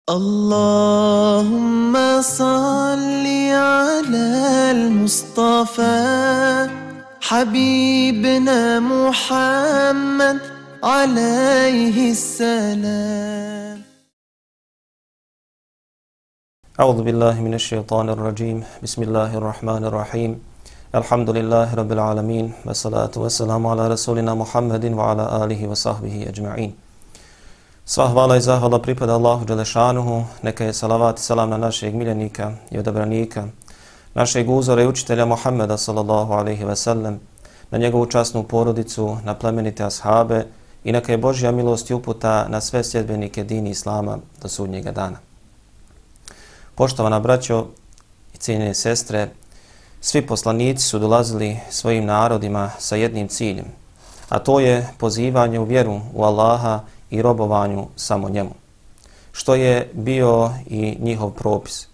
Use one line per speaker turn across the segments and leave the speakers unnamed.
اللهم صل على المصطفى حبيبنا محمد عليه السلام.
أعوذ بالله من الشيطان الرجيم. بسم الله الرحمن الرحيم. الحمد لله رب العالمين والصلاة والسلام على رسولنا محمد وعلى آله وصحبه أجمعين. Sva hvala i zahvala pripada Allahu Đelešanuhu, neka je salavat i salam na našeg miljenika i odabranika, našeg uzora i učitelja Muhammeda sallallahu alaihi ve sellem, na njegovu časnu porodicu, na plemenite ashabe i neka je Božja milost i uputa na sve sljedbenike dini Islama do sudnjega dana. Poštovana braćo i cijenjene sestre, svi poslanici su dolazili svojim narodima sa jednim ciljem, a to je pozivanje u vjeru u Allaha i robovanju samo njemu, što je bio i njihov propis.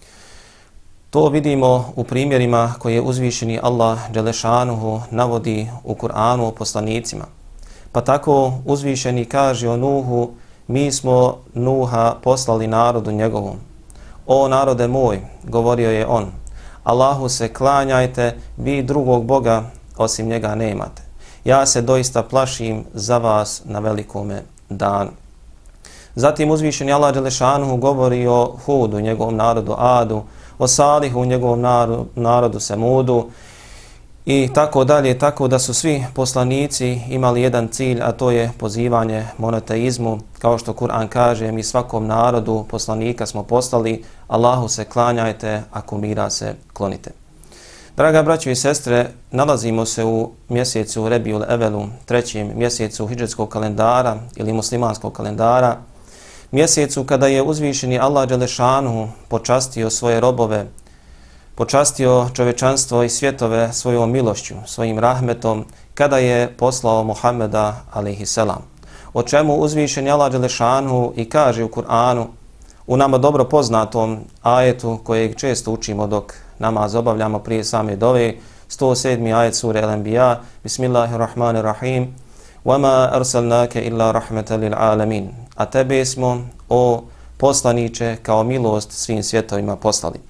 To vidimo u primjerima koje uzvišeni Allah Đelešanuhu navodi u Kur'anu o poslanicima. Pa tako uzvišeni kaže o Nuhu: mi smo Nuha poslali narodu njegovom. O narode moj, govorio je on, Allahu se klanjajte, vi drugog Boga osim njega nemate. Ja se doista plašim za vas na velikome danu. Zatim uzvišeni Allah Đelešanuhu govori o Hudu, njegovom narodu Adu, o Salihu, njegovom narodu Semudu i tako dalje, tako da su svi poslanici imali jedan cilj, a to je pozivanje monoteizmu. Kao što Kur'an kaže, mi svakom narodu poslanika smo poslali, Allahu se klanjajte, a kumira se klonite. Draga braćo i sestre, nalazimo se u mjesecu Rebiul Evelu, trećem mjesecu hidžetskog kalendara ili muslimanskog kalendara, mjesecu kada je uzvišeni Allah Đelešanuhu počastio svoje robove, počastio čovečanstvo i svjetove svojom milošću, svojim rahmetom, kada je poslao Muhammeda alejhi selam. O čemu uzvišeni Allah Đelešanuhu i kaže u Kur'anu, u nama dobro poznatom ajetu kojeg često učimo dok namaz obavljamo prije same dove, 107. ajet sure Al-Anbiya, Bismillahirrahmanirrahim, وَمَا أَرْسَلْنَاكَ إِلَّا رَحْمَةً لِلْعَالَمِينَ. A tebe smo, o poslaniče, kao milost svim svjetovima poslali.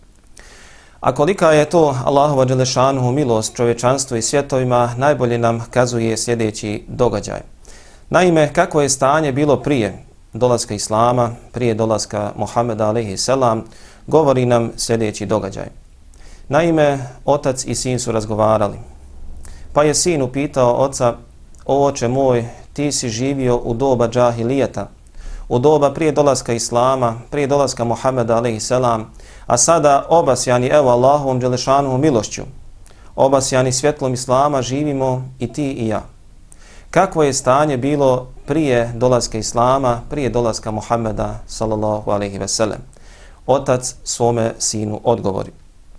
A kolika je to Allahova Đelešanuhu milost čovječanstvu i svjetovima, najbolje nam kazuje sljedeći događaj. Naime, kako je stanje bilo prije dolaska Islama, prije dolaska Muhammeda alejhi selam, govori nam sljedeći događaj. Naime, otac i sin su razgovarali. Pa je sin upitao oca: o oče moj, ti si živio u doba džahilijeta, u doba prije dolaska Islama, prije dolaska Muhammeda alejhi selam, a sada obasjani evo Allahovom Đelešanuhu milošću, obasjani svjetlom Islama živimo i ti i ja. Kakvo je stanje bilo prije dolaska Islama, prije dolaska Muhammeda sallallahu alejhi ve sellem? Otac svome sinu odgovori: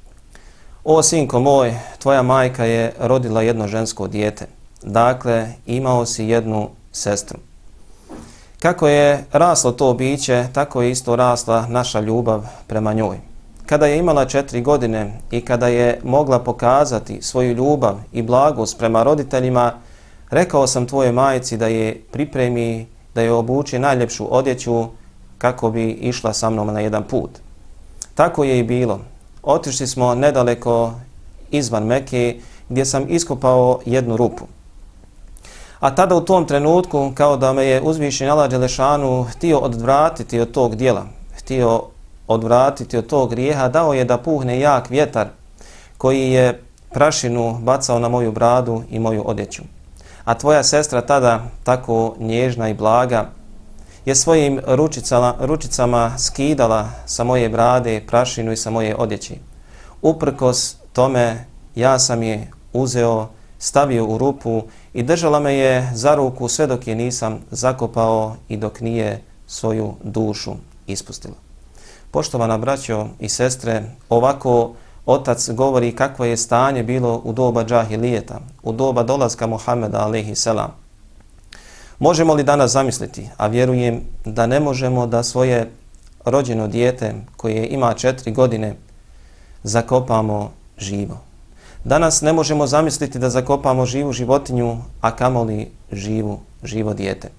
o sinko moj, tvoja majka je rodila jedno žensko dijete. Dakle, imao si jednu sestru. Kako je raslo to biće, tako je isto rasla naša ljubav prema njoj. Kada je imala 4 godine i kada je mogla pokazati svoju ljubav i blagost prema roditeljima, rekao sam tvojoj majci da je pripremi, da je obuči najljepšu odjeću kako bi išla sa mnom na jedan put. Tako je i bilo. Otišli smo nedaleko izvan Mekke gdje sam iskopao jednu rupu. A tada u tom trenutku, kao da me je uzvišeni Allah Đelešanuhu htio odvratiti od tog djela, htio odvratiti od tog grijeha, dao je da puhne jak vjetar koji je prašinu bacao na moju bradu i moju odjeću. A tvoja sestra tada, tako nježna i blaga, je svojim ručicama skidala sa moje brade prašinu i sa moje odjeće. Uprkos tome, ja sam je uzeo, stavio u rupu i držala me je za ruku sve dok je nisam zakopao i dok nije svoju dušu ispustila. Poštovana braćo i sestre, ovako otac govori kakvo je stanje bilo u doba džahilijeta, u doba dolaska Muhammeda alejhi selam. Možemo li danas zamisliti, a vjerujem da ne možemo, da svoje rođeno dijete koje ima 4 godine zakopamo živo? Danas ne možemo zamisliti da zakopamo živu životinju, a kamoli živo dijete.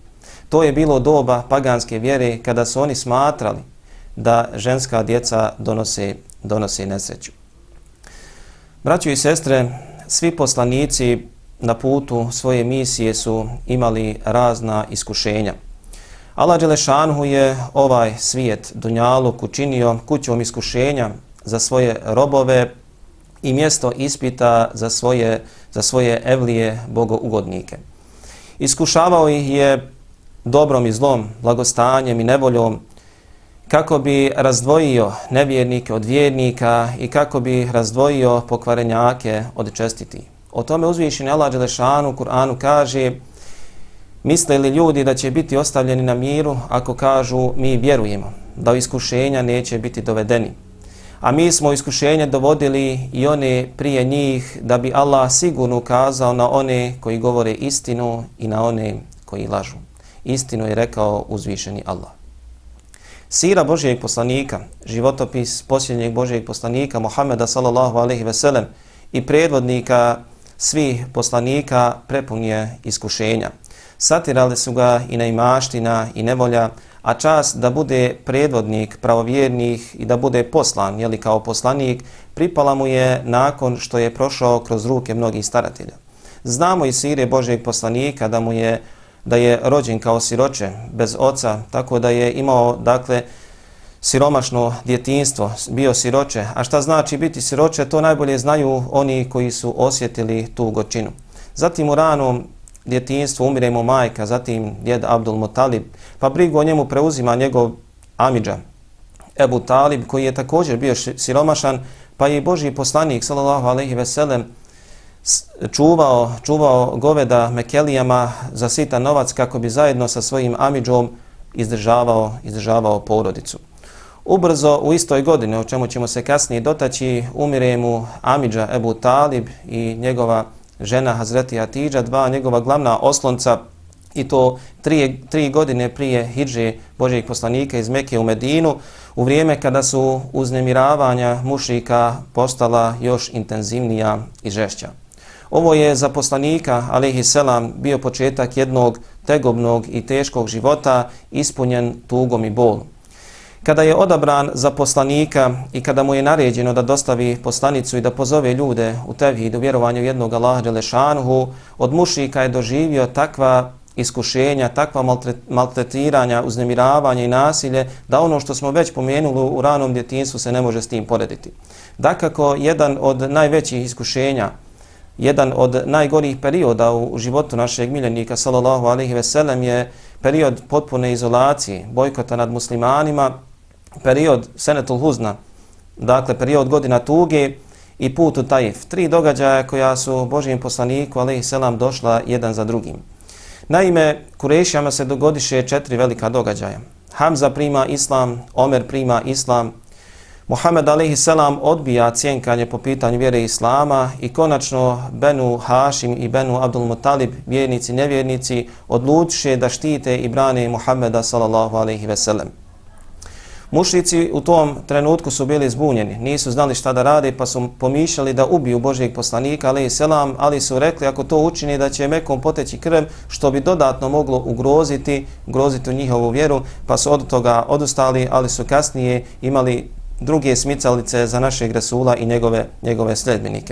To je bilo doba paganske vjere kada su oni smatrali da ženska djeca donose nesreću. Braćo i sestre, svi poslanici na putu svoje misije su imali razna iskušenja. Allah dželešanuhu je ovaj svijet dunjaluk učinio kućom iskušenja za svoje robove i mjesto ispita za svoje evlije bogougodnike. Iskušavao ih je dobrom i zlom, blagostanjem i nevoljom, kako bi razdvojio nevjernike od vjernika i kako bi razdvojio pokvarenjake od čestitih. O tome uzvišeni Allah dželešanu u Kur'anu kaže: misle li ljudi da će biti ostavljeni na miru ako kažu mi vjerujemo, da u iskušenja neće biti dovedeni. A mi smo iskušenje dovodili i one prije njih da bi Allah sigurno ukazao na one koji govore istinu i na one koji lažu. Istinu je rekao uzvišeni Allah. Sira Božijeg poslanika, životopis posljednjeg Božijeg poslanika Muhammeda sallallahu alejhi ve sellem i predvodnika svih poslanika prepun je iskušenja. Satirali su ga i neimaština i nevolja, a čast da bude predvodnik pravovjernih i da bude poslan, kao poslanik, pripala mu je nakon što je prošao kroz ruke mnogih staratelja. Znamo iz sire Božijeg poslanika da je rođen kao siroče, bez oca, tako da je imao, siromašno djetinjstvo, bio siroče. A šta znači biti siroče, to najbolje znaju oni koji su osjetili tu gorčinu. Zatim u ranom djetinjstvu umire mu majka, zatim djed Abdul Mutalib, pa brigu o njemu preuzima njegov amidža Ebu Talib, koji je također bio siromašan, pa je Božji poslanik sallallahu alejhi ve sellem čuvao goveda Mekelijama za sitan novac kako bi zajedno sa svojim amidžom izdržavao porodicu. Ubrzo u istoj godini, o čemu ćemo se kasnije dotaći, umire mu amidža Ebu Talib i njegova žena Hazreti Atidža, dva njegova glavna oslonca, i to tri godine prije hidže Božjeg poslanika iz Mekke u Medinu, u vrijeme kada su uznemiravanja mušrika postala još intenzivnija i žešća. Ovo je za poslanika, alejhi selam, bio početak jednog tegobnog i teškog života ispunjen tugom i bolom. Kada je odabran za poslanika i kada mu je naređeno da dostavi poslanicu i da pozove ljude u tevhid, u vjerovanju jednog Allaha dželešanuhu, od mušrika je doživio takva iskušenja, takva maltretiranja, uznemiravanje i nasilje, da ono što smo već pomenuli u ranom djetinjstvu se ne može s tim porediti. Dakako, jedan od najvećih iskušenja, jedan od najgorih perioda u životu našeg miljenika sallallahu alejhi ve sellem je period potpune izolacije, bojkota nad muslimanima, period Senetul Huzna, period godina tuge i put u Taif. 3 događaja koja su Božjem poslaniku alejhi selam došla jedan za drugim. Naime, Kurešijama se dogodiše 4 velika događaja. Hamza prima islam, Omer prima islam, Muhammed alejhi selam odbija cjenkanje po pitanju vjere islama i konačno Benu Hašim i Benu Abdul Mutalib, vjernici, nevjernici, odlučiše da štite i brane Muhammeda sallallahu alejhi ve sellem. Mušrici u tom trenutku su bili zbunjeni, nisu znali šta da rade, pa su pomišljali da ubiju Božjeg poslanika alejhi selam, ali su rekli ako to učini da će Mekom poteći krv, što bi dodatno moglo ugroziti njihovu vjeru, pa su od toga odustali, ali su kasnije imali druge smicalice za našeg Resula i njegove sledbenike.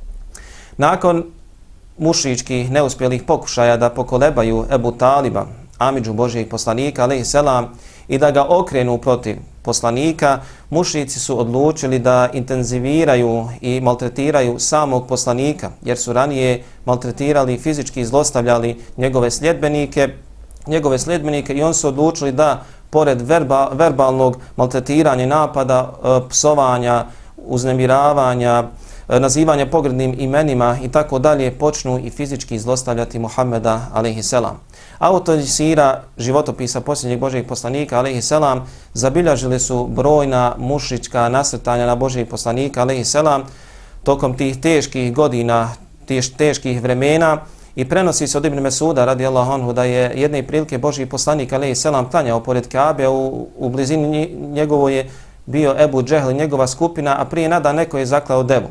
Nakon mušričkih neuspjelih pokušaja da pokolebaju Ebu Taliba, amidžu Božjeg poslanika alejhi selam, i da ga okrenu protiv poslanika, mušrici su odlučili da intenziviraju i maltretiraju samog poslanika, jer su ranije maltretirali i fizički zlostavljali njegove sledbenike i oni su odlučili da pored verbalnog maltretiranja, napada, psovanja, uznemiravanja, nazivanja pogrdnim imenima i tako dalje, počnu i fizički zlostavljati Muhammeda alejhi selam. Autori sira životopisa posljednjeg Božjeg poslanika alejhi selam zabilježili su brojna mušrička nasrtanja na Božjeg poslanika alejhi selam tokom tih teških godina, teških vremena, i prenosi se od Ibn Mesuda radijallahu anhu da je jedne prilike Božji poslanik alejhi selam klanjao pored Kabe, u blizini njegovo je bio Ebu Džehl i njegova skupina, a prije nada neko je zaklao devu.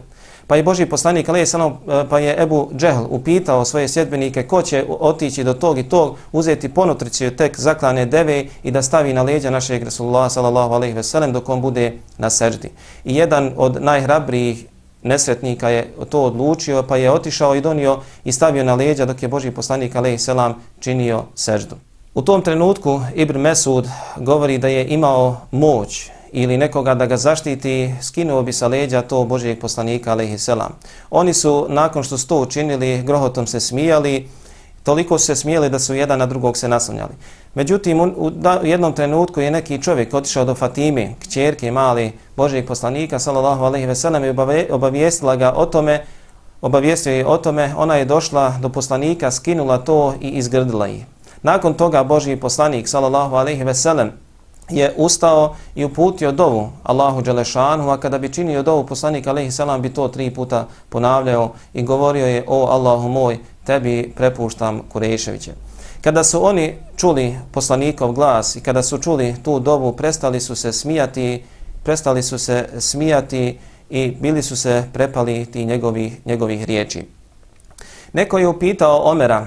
Pa je Božji poslanik pa je Ebu Džehl upitao svoje sljedbenike ko će otići do tog i tog, uzeti ponutriciju tek zaklane deve i da stavi na leđa našeg Rasulullah sallallahu alejhi ve sellem dok on bude na seždi. I jedan od najhrabrijih nesretnika je to odlučio, pa je otišao i donio i stavio na leđa dok je Božji poslanik alejhi selam činio seždu. U tom trenutku Ibn Mesud govori da je imao moć ili nekoga da ga zaštiti, skinuo bi sa leđa to Božjeg poslanika alejhi selam. Oni su, nakon što su to učinili, grohotom se smijali, toliko su se smijeli da su jedan na drugog se naslanjali. Međutim, u jednom trenutku je neki čovjek otišao do Fatime, kćerke male Božjeg poslanika sallallahu alejhi ve sellem, i obavijestila ga o tome, obavijestio je o tome, ona je došla do poslanika, skinula to i izgrdila ih. Nakon toga Božji poslanik sallallahu alejhi ve sellem je ustao i uputio dovu Allahu dželešanu, a kada bi činio dovu poslanik alejhi selam bi to 3 puta ponavljao i govorio je: o Allahu moj, tebi prepuštam Kurejševiće. Kada su oni čuli poslanikov glas i kada su čuli tu dovu, prestali su se smijati i bili su se prepali ti njegovih riječi. Neko je upitao Omera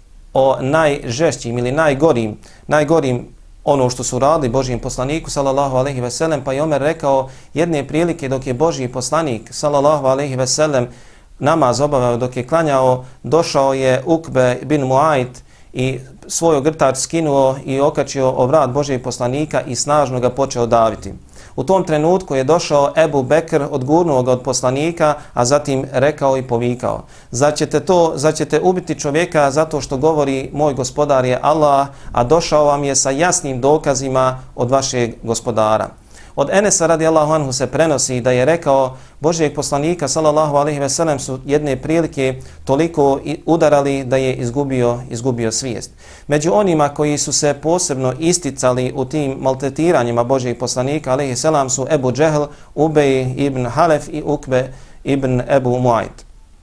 o najžešćim ili najgorim ono što su radili Božjem poslaniku sallallahu alejhi ve sellem, pa je Omer rekao jedne prilike dok je Božji poslanik sallallahu alejhi ve sellem namaz obavljao, dok je klanjao, došao je Ukbe bin Muajt i svoj ogrtač skinuo i okačio o vrat Božjeg poslanika i snažno ga počeo daviti. U tom trenutku je došao Ebu Bekr, odgurnuo ga od poslanika, a zatim rekao i povikao: zar ćete ubiti čovjeka zato što govori moj gospodar je Allah, a došao vam je sa jasnim dokazima od vašeg gospodara. Od Enesa radijallahu anhu se prenosi da je rekao: Božjeg poslanika sallallahu alejhi ve sellem su jedne prilike toliko udarali da je izgubio svijest. Među onima koji su se posebno isticali u tim maltretiranjima Božjeg poslanika alejhi selam su Ebu Džehl, Ubej ibn Halef i Ukbe ibn Ebu Muajt.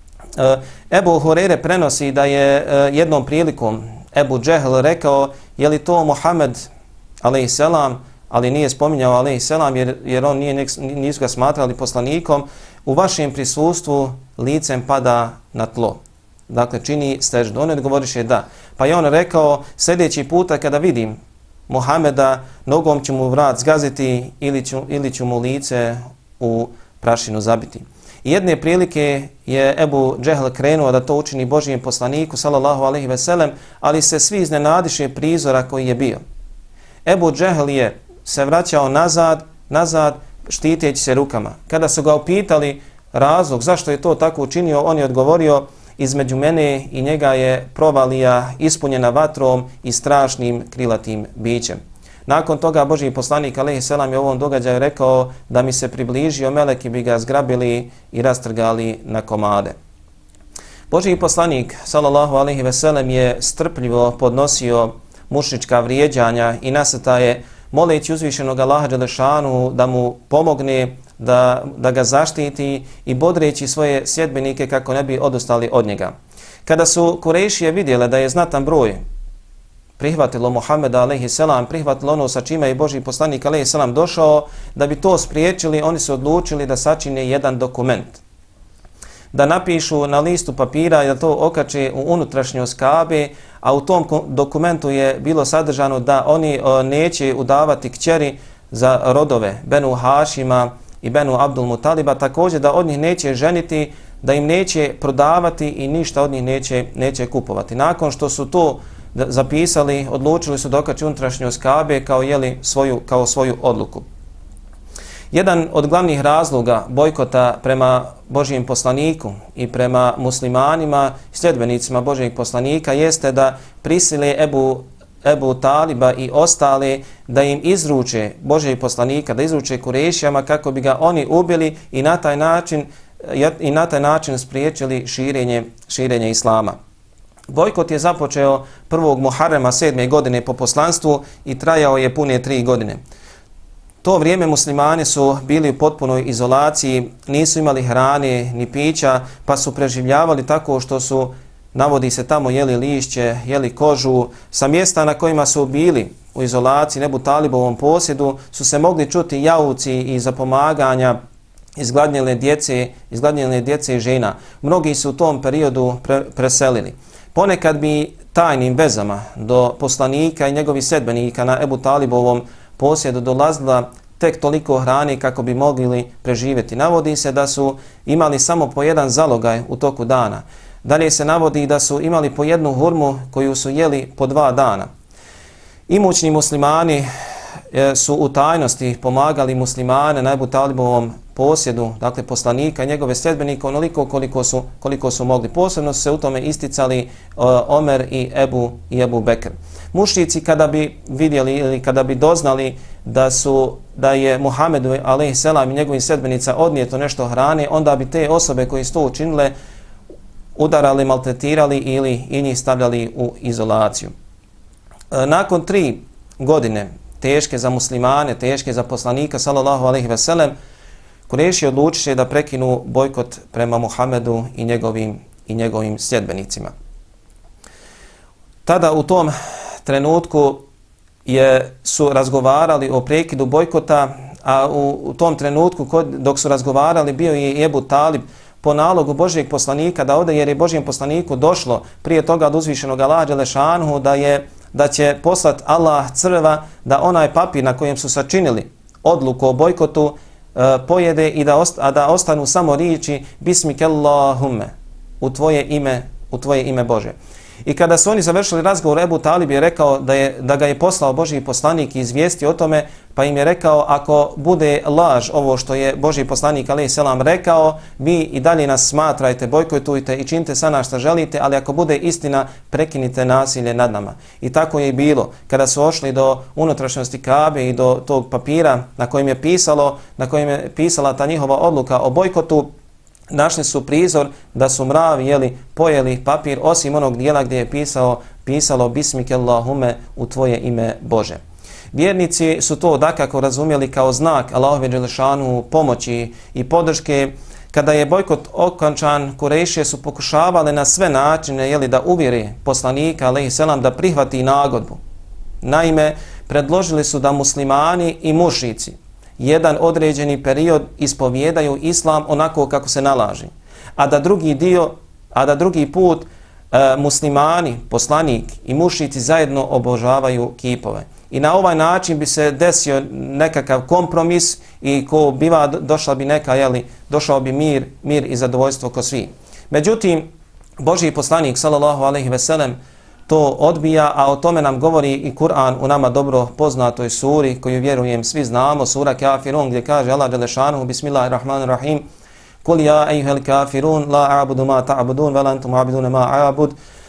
Ebu Hureyre prenosi da je jednom prilikom Ebu Džehl rekao: je li to Muhammed alejhi selam, ali nije spominjao alejhi selam jer on nisu ga smatrali poslanikom, u vašem prisustvu licem pada na tlo. Dakle, čini seždu. On odgovoriše da. Pa je on rekao: sljedeći puta kada vidim Muhameda, nogom ću mu vrat zgaziti ili ću mu lice u prašinu zabiti. I jedne prilike je Ebu Džehl krenuo da to učini Božjem poslaniku sallallahu alejhi ve sellem, ali se svi iznenadiše prizora koji je bio. Ebu Džehl je se vraćao nazad štiteći se rukama. Kada su ga upitali razlog zašto je to tako učinio, on je odgovorio: između mene i njega je provalija ispunjena vatrom i strašnim krilatim bićem. Nakon toga Božji poslanik alejhi selam je u ovom događaju rekao da mi se približio meleki bi ga zgrabili i rastrgali na komade. Božji poslanik sallallahu alejhi ve sellem je strpljivo podnosio mušrička vrijeđanja i nasrtaje, moleći uzvišenog Allaha dželešanu da mu pomogne, da ga zaštiti i bodreći svoje sljedbenike kako ne bi odustali od njega. Kada su Kurejšije vidjele da je znatan broj prihvatilo Muhameda alejhi selam, prihvatilo ono sa čime je Božji poslanik alejhi selam došao, da bi to spriječili, oni su odlučili da sačine jedan dokument. Da napišu na listu papira i da to okače u unutrašnjost Kabe, a u tom dokumentu je bilo sadržano da oni neće udavati kćeri za rodove Benu Hašima i Benu Abdul Mutaliba, također da od njih neće ženiti, da im neće prodavati i ništa od njih neće kupovati. Nakon što su to zapisali, odlučili su da okače unutrašnjost Kabe kao svoju odluku. Jedan od glavnih razloga bojkota prema Božjem poslaniku i prema muslimanima, sljedbenicima Božjeg poslanika, jeste da prisile Ebu Taliba i ostale da im izruče Božjeg poslanika, da izruče Kurejšijama kako bi ga oni ubili i na taj način spriječili širenje islama. Bojkot je započeo 1. Muharrema 7. godine po poslanstvu i trajao je pune 3 godine. To vrijeme muslimani su bili u potpunoj izolaciji, nisu imali hrane ni pića, pa su preživljavali tako što su, navodi se tamo, jeli lišće, jeli kožu. Sa mjesta na kojima su bili u izolaciji, Ebu Talibovom posjedu, su se mogli čuti jauci i zapomaganja izgladnjene djece i žena. Mnogi su u tom periodu preselili. Ponekad bi tajnim vezama do poslanika i njegovih sedbenika na Ebu Talibovom posjedu dolazila tek toliko hrane kako bi mogli preživjeti. Navodi se da su imali samo po jedan zalogaj u toku dana. Dalje se navodi da su imali po jednu hurmu koju su jeli po 2 dana. Imućni muslimani su u tajnosti pomagali muslimane na Ebu Talibovom posjedu, dakle poslanika i njegove sljedbenike onoliko koliko su mogli. Posebno su se u tome isticali Omer i Ebu Bekr. Mušrici kada bi vidjeli ili kada bi doznali da je Muhammedu a.s. i njegovim sljedbenica odnijeto nešto hrane, onda bi te osobe koje su to učinile udarali, maltretirali ili i njih stavljali u izolaciju. Nakon 3 godine teške za muslimane, teške za poslanika sallallahu alejhi ve sellem, Kurejši odlučiše da prekinu bojkot prema Muhammedu i njegovim sljedbenicima. Tada u tom trenutku su razgovarali o prekidu bojkota, a u tom trenutku dok su razgovarali bio je i Ebu Talib po nalogu Božijeg poslanika da ode, jer je Božijem poslaniku došlo prije toga od uzvišenog Allaha dželešanuhu da će poslat Allah crva da onaj papir na kojem su sačinili odluku o bojkotu pojede i da ostanu samo riječi Bismikallahumma, u tvoje ime Bože. I kada su oni završili razgovor, Ebu Talib je rekao da ga je poslao Božji poslanik i izvijestio o tome, pa im je rekao ako bude laž ovo što je Božji poslanik a.s. rekao, vi i dalje nas smatrajte, bojkotujte i činite sa nas što želite, ali ako bude istina, prekinite nasilje nad nama. I tako je i bilo. Kada su ošli do unutrašnjosti Kabe i do tog papira na kojem je pisala ta njihova odluka o bojkotu, našli su prizor da su mravi pojeli papir osim onog dijela gdje je pisalo Bismikallahumma, u tvoje ime Bože. Vjernici su to dakako razumjeli kao znak Allahove dželešanu pomoći i podrške. Kada je bojkot okončan, Kurejšije su pokušavale na sve načine da uvjeri poslanika a.s. da prihvati nagodbu. Naime, predložili su da muslimani i mušrici jedan određeni period ispovijedaju islam onako kako se nalaži, a da drugi put muslimani, poslanik i mušrici zajedno obožavaju kipove. I na ovaj način bi se desio nekakav kompromis i došao bi mir i zadovoljstvo kod svih. Međutim, Božji poslanik sallallahu alejhi ve sellem to odbija, a o tome nam govori i Kur'an u nama dobro poznatoj suri koju vjerujem svi znamo, sura Kafirun, gdje kaže Allah dželešanuhu Bismillahirrahmanirrahim Kul ja ejuhel kafirun la a'budu ma ta'budun wa la antum a'buduna ma a'bud.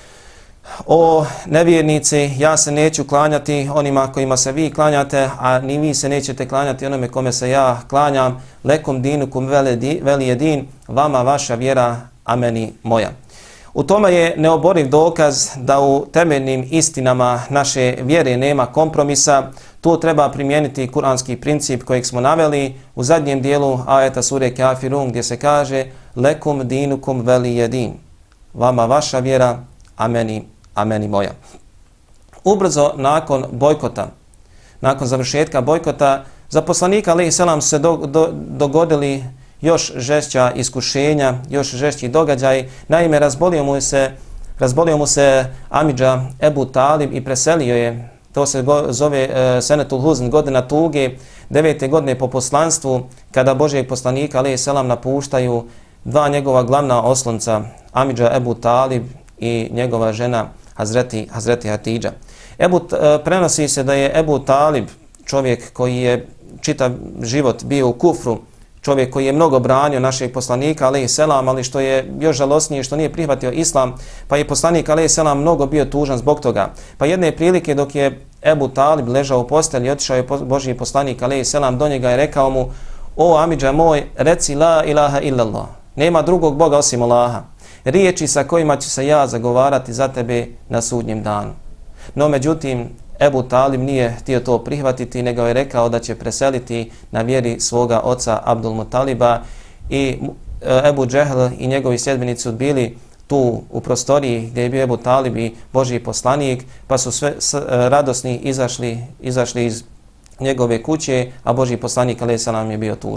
O nevjernici, ja se neću klanjati onima kojima se vi klanjate, a ni vi se nećete klanjati onome kome se ja klanjam. Lekum dinukum velijedin, vama vaša vjera, a meni moja. U tome je neoboriv dokaz da u temeljnim istinama naše vjere nema kompromisa. Tu treba primijeniti kuranski princip kojeg smo naveli u zadnjem dijelu ajeta sure Kafirun, gdje se kaže Lekum dinukum velijedin, vama vaša vjera, a meni moja. Ubrzo nakon bojkota, nakon završetka bojkota, za poslanika a.s. su se dogodili još žešća iskušenja, još žešći događaj. Naime, razbolio mu se amidža Ebu Talib i preselio je. To se zove Senetul Huzn, godina tuge, 9. godine po poslanstvu, kada Božijeg poslanika a.s. napuštaju 2 njegova glavna oslonca, amidža Ebu Talib i njegova žena Hazreti Hatidža. Prenosi se da je Ebu Talib čovjek koji je čitav život bio u kufru, čovjek koji je mnogo branio našeg poslanika a.s. ali što je još žalosnije što nije prihvatio islam, pa je poslanik a.s. mnogo bio tužan zbog toga. Pa jedne prilike dok je Ebu Talib ležao u postelji, otišao je Božji poslanik a.s. do njega i rekao mu: o amidža moj, reci la ilaha illallah, nema drugog Boga osim Allaha, riječi sa kojima ću se ja zagovarati za tebe na sudnjem danu. No međutim, Ebu Talib nije htio to prihvatiti, nego je rekao da će preseliti na vjeri svoga oca Abdul Mutaliba, i Ebu Džehl i njegovi sljedbenici su bili tu u prostoriji gdje je bio Ebu Talib i Božji poslanik, pa su sve radosni izašli iz njegove kuće, a Božji poslanik a.s. je bio tužan.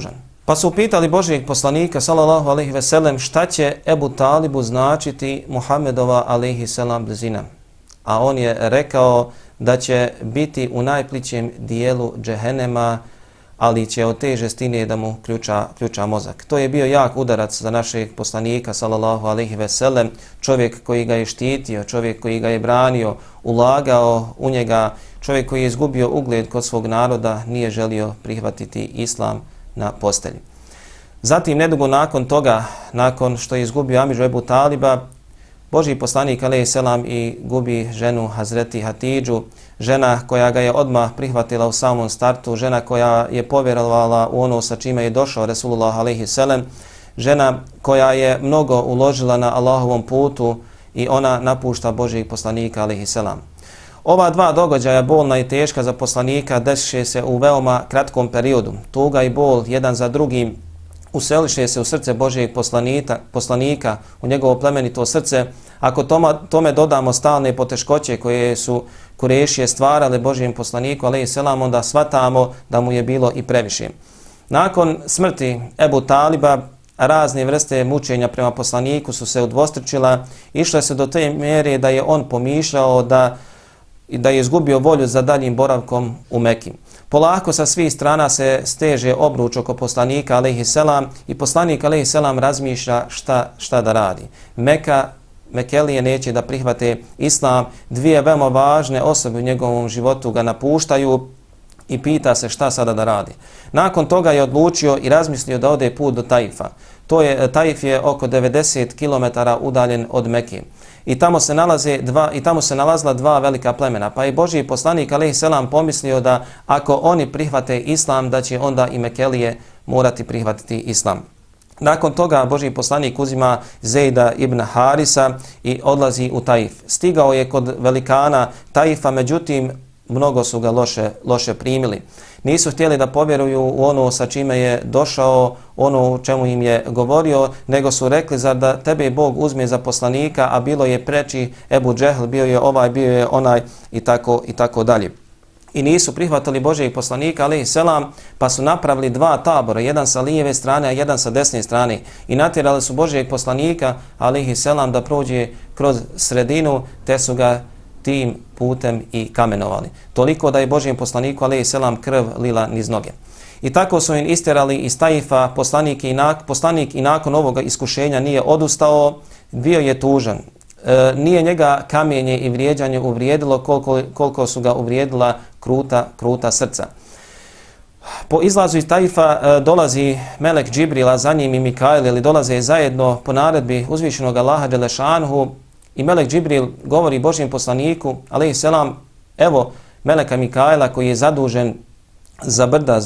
Pa su pitali Božijeg poslanika sallallahu alejhi ve sellem šta će Ebu Talibu značiti Muhammedova alejhi selam blizina. A on je rekao da će biti u najplićem dijelu džehennema, ali će od te žestine da mu ključa mozak. To je bio jak udarac za našeg poslanika sallallahu alejhi ve sellem, čovjek koji ga je štitio, čovjek koji ga je branio, ulagao u njega, čovjek koji je izgubio ugled kod svog naroda, nije želio prihvatiti islam na postelji. Zatim, nedugo nakon toga, nakon što je izgubio Amidžu Ebu Taliba, Božji poslanik alejhi selam i gubi ženu Hazreti Hatidžu, žena koja ga je odmah prihvatila u samom startu, žena koja je povjerovala u ono sa čime je došao Resulullah alejhi selam, žena koja je mnogo uložila na Allahovom putu i ona napušta Božjeg poslanika alejhi selam. Ova dva događaja, bolna i teška za poslanika, desiše se u veoma kratkom periodu. Tuga i bol jedan za drugim useliše se u srce Božjeg poslanika, u njegovo plemenito srce. Ako tome dodamo stalne poteškoće koje su Kurešije stvarale Božjem poslaniku alejhi selam, onda shvatamo da mu je bilo i previše. Nakon smrti Ebu Taliba, razne vrste mučenja prema poslaniku su se udvostručila, išle se do te mjere da je on pomišljao da je izgubio volju za daljim boravkom u Meki. Polako sa svih strana se steže obruč oko poslanika alejhi selam i poslanik alejhi selam razmišlja šta da radi. Mekelije neće da prihvate islam, dvije veoma važne osobe u njegovom životu ga napuštaju i pita se šta sada da radi. Nakon toga je odlučio i razmislio da ode put do Taifa. Taif je oko 90 km udaljen od Mekke. I tamo se nalazila dva velika plemena. Pa je Božji poslanik alejhi selam pomislio da ako oni prihvate islam, da će onda i Mekelije morati prihvatiti islam. Nakon toga Božji poslanik uzima Zejda ibn Harisa i odlazi u Taif. Stigao je kod velikana Taifa, međutim mnogo su ga loše primili. Nisu htjeli da povjeruju u ono sa čime je došao, ono u čemu im je govorio, nego su rekli zar da tebe Bog uzme za poslanika, a bilo je preči Ebu Džehl, bio je ovaj, bio je onaj i tako dalje. I nisu prihvatili Božjeg poslanika alejhi selam, pa su napravili dva tabora, jedan sa lijeve strane, a jedan sa desne strane. I natjerali su Božjeg poslanika alejhi selam da prođe kroz sredinu, te su ga tim putem i kamenovali. Toliko da je Božjem poslaniku alejhi selam krv lila niz noge. I tako su im istjerali iz Taifa. Poslanik i nakon ovoga iskušenja nije odustao, bio je tužan. Nije njega kamenje i vrijeđanje uvrijedilo koliko su ga uvrijedila kruta srca. Po izlazu iz Taifa dolazi melek Džibrila, za njim i Mikail, ili dolaze zajedno po naredbi uzvišenog Allaha dželešanhu, i melek Džibril govori Božjem poslaniku alejhi selam, evo meleka Mikaila koji je zadužen za brda,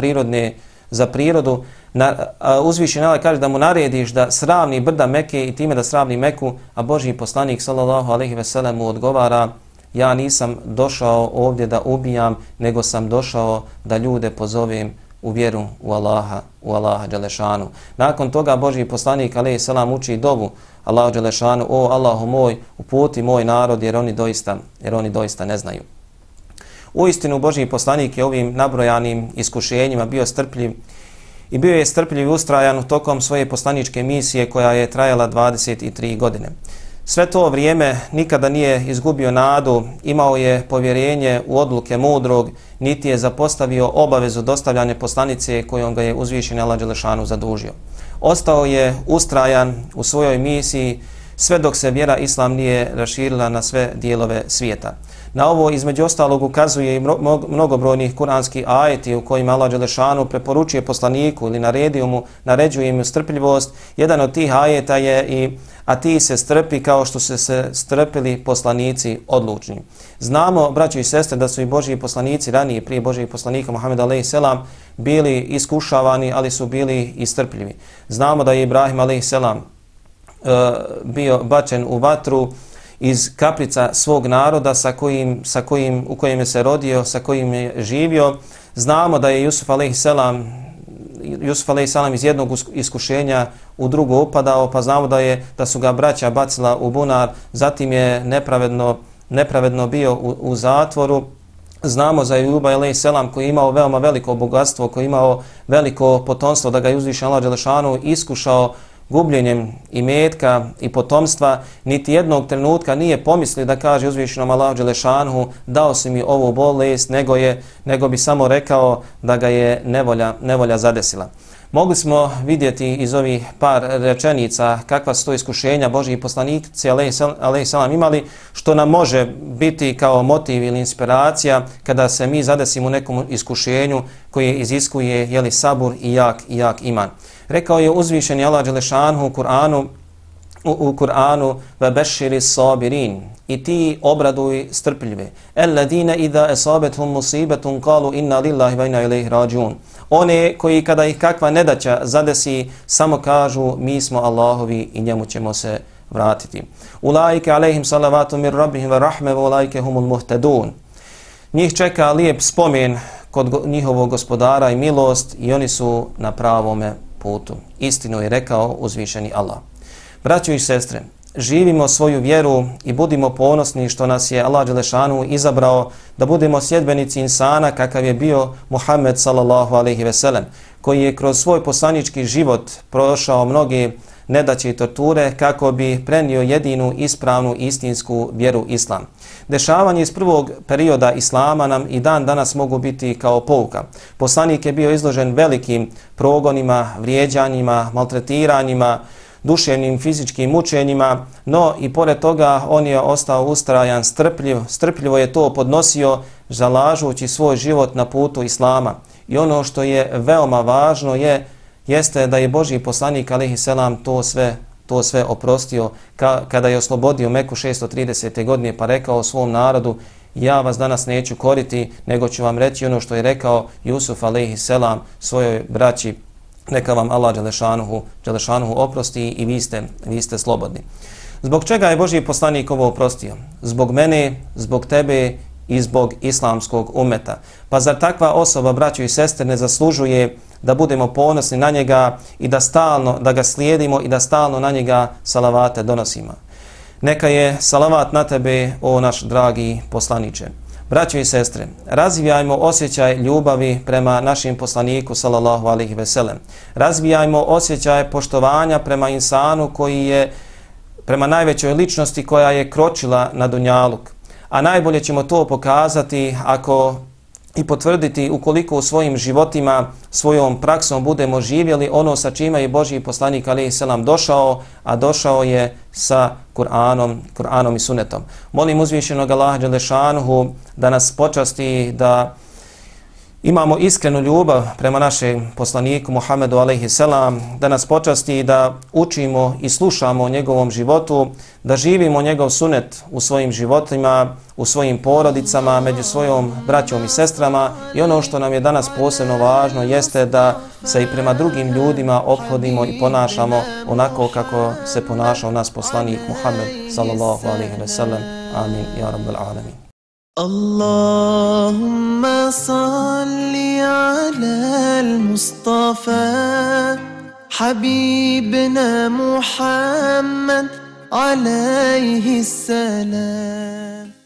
za prirodu, uzvišeni Allah kaže da mu narediš da sravni brda Mekke i time da sravni Meku, a Božji poslanik sallallahu alejhi ve sellem mu odgovara, ja nisam došao ovdje da ubijam, nego sam došao da ljude pozovem u vjeru u Allaha dželešanu. Nakon toga Božji poslanik alejhi selam uči dovu Allahu dželešanu, o Allahu moj, uputi moj narod jer oni doista ne znaju. Uistinu Božji poslanik je ovim nabrojanim iskušenjima bio strpljiv i bio je strpljiv i ustrajan tokom svoje poslaničke misije koja je trajala 23 godine. Sve to vrijeme nikada nije izgubio nadu, imao je povjerenje u odluke mudrog, niti je zapostavio obavezu dostavljanja poslanice kojom ga je uzvišeni Allah dželešanu zadužio. Ostao je ustrajan u svojoj misiji sve dok se vjera islam nije raširila na sve dijelove svijeta. Na ovo između ostalog ukazuje i mnogobrojnih kuranskih ajeti u kojima Allah dželešanu preporučuje poslaniku ili naređuje mu strpljivost. Jedan od tih ajeta je i a ti se strpi kao što su se strpili poslanici odlučni. Znamo, braćo i sestre, da su i Božji poslanici ranije, prije Božjih poslanika Muhammeda alejhi selam, bili iskušavani, ali su bili i strpljivi. Znamo da je Ibrahim alejhi selam bio bačen u vatru iz kaprica svog naroda u kojem je se rodio, sa kojim je živio. Znamo da je Jusuf alejhi selam iz jednog iskušenja u drugo upadao, pa znamo da su ga braća bacila u bunar, zatim je nepravedno bio u zatvoru, Znamo za Ajuba a.s. koji je imao veoma veliko bogatstvo, koji je imao veliko potomstvo, da ga je uzvišen Allah dželešanu iskušao gubljenjem imetka i potomstva, niti jednog trenutka nije pomislio da kaže uzvišenom Allahu dželešanu dao si mi ovu bolest, nego bi samo rekao da ga je nevolja zadesila. Mogli smo vidjeti iz ovih par rečenica kakva su to iskušenja Božji poslanici a.s. imali, što nam može biti kao motiv ili inspiracija kada se mi zadesimo u nekom iskušenju koje iziskuje sabur i jak iman. Rekao je uzvišeni Allah dželešanu u Kur'anu وَبَشِّرِ الصَّابِرِينَ i ti obraduj strpljive. الَّذِينَ إِذَا أَصَابَتْهُمْ مُصِيبَةٌ قَالُوا إِنَّا لِلَّهِ وَإِنَّا إِلَيْهِ رَاجِعُونَ. One koji kada ih kakva nedaća zadesi samo kažu mi smo Allahovi i njemu ćemo se vratiti. Ulaike alejhim salavatu mir rabbihim ve rahme ve ulaike humul muhtedun. Njih čeka lijep spomen kod njihovog gospodara i milost i oni su na pravome putu. Istinu je rekao uzvišeni Allah. Braćo i sestre, živimo svoju vjeru i budimo ponosni što nas je Allah dželešanu izabrao da budemo sljedbenici insana kakav je bio Muhammed sallallahu alejhi ve sellem, koji je kroz svoj poslanički život prošao mnoge nedaće i torture kako bi prenio jedinu ispravnu istinsku vjeru islam. Dešavanje iz prvog perioda islama nam i dan danas mogu biti kao pouka. Poslanik je bio izložen velikim progonima, vrijeđanjima, maltretiranjima, duševnim, fizičkim mučenjima, no i pored toga on je ostao ustrajan, strpljivo je to podnosio, zalažući svoj život na putu islama. I ono što je veoma važno jeste da je Božji poslanik alejhi selam to sve oprostio kada je oslobodio Meku 630. godine pa rekao svom narodu: ja vas danas neću koriti, nego ću vam reći ono što je rekao Jusuf alejhi selam svojoj braći, neka vam Allah dželešanuhu oprosti i vi ste slobodni. Zbog čega je Božji poslanik ovo oprostio? Zbog mene, zbog tebe i zbog islamskog umeta. Pa zar takva osoba, braćo i sestre, ne zaslužuje da budemo ponosni na njega i da ga slijedimo i da stalno na njega salavate donosimo? Neka je salavat na tebe, o naš dragi poslaniče. Braćo i sestre, razvijajmo osjećaj ljubavi prema našim poslaniku sallallahu alejhi ve sellem. Razvijajmo osjećaj poštovanja prema insanu koji je prema najvećoj ličnosti koja je kročila na dunjaluk. A najbolje ćemo to pokazati i potvrditi ukoliko u svojim životima, svojom praksom budemo živjeli ono sa čime je Božji poslanik alejhi selam došao, a došao je sa Kur'anom i sunnetom. Molim uzvišenog Allaha dželešanuhu da nas počasti da imamo iskrenu ljubav prema našem poslaniku Muhammedu alejhi selam, da nas počasti da učimo i slušamo o njegovom životu, da živimo njegov sunnet u svojim životima, u svojim porodicama, među svojom braćom i sestrama i ono što nam je danas posebno važno jeste da se i prema drugim ljudima ophodimo i ponašamo onako kako se ponašao nas poslanik Muhammed sallallahu alejhi ve sellem. Amin ya rabbal alamin.
اللهم صل على المصطفى حبيبنا محمد عليه السلام.